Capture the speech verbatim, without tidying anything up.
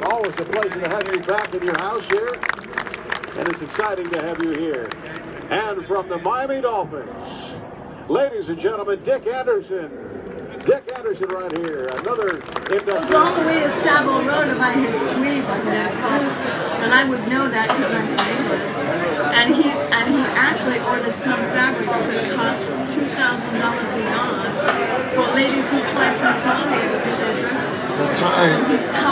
Always a pleasure to have you back in your house here, and it's exciting to have you here. And from the Miami Dolphins, ladies and gentlemen, Dick Anderson. Dick Anderson right here, another inducted. Goes all the way to Savile Row to buy his tweeds from their suits, and I would know that because I'm from England. And he and he actually orders some fabrics that cost two thousand dollars a yard for ladies who fly from Colombia to do their dresses. That's right. And he's